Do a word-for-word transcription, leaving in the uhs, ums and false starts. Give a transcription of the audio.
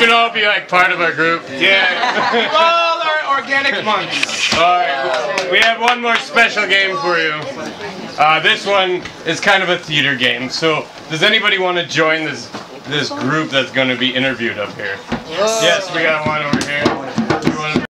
can all be like part of our group. Yeah. You all are organic monks. Alright, we have one more special game for you. Uh, this one is kind of a theater game. So, does anybody want to join this this group that's going to be interviewed up here? Yes, we got one over here.